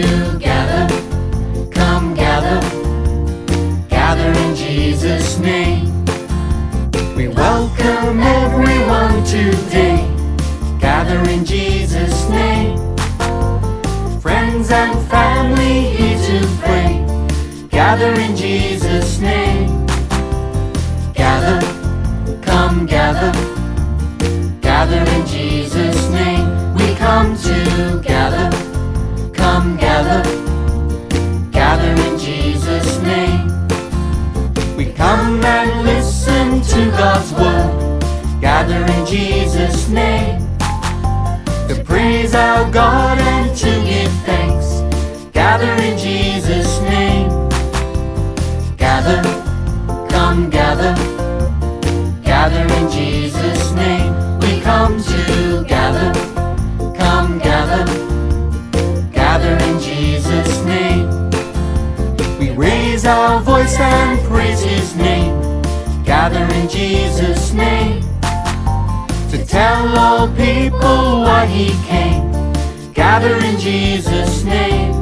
together. Come gather, gather in Jesus' name. We welcome everyone today. Gather in Jesus' name. Friends and family here to pray. Gather in Jesus' name. Gather, come gather, gather in Jesus' name. We come together. Come gather, gather in Jesus' name. We come and listen to God's word. Gather in Jesus' name. To praise our God and to give thanks. Gather in Jesus' name. Gather, come gather, gather in Jesus' name. We come together. Come gather, gather in Jesus' name. We raise our voice and praise His name. Gather in Jesus' name. To tell all people why He came. Gather in Jesus' name.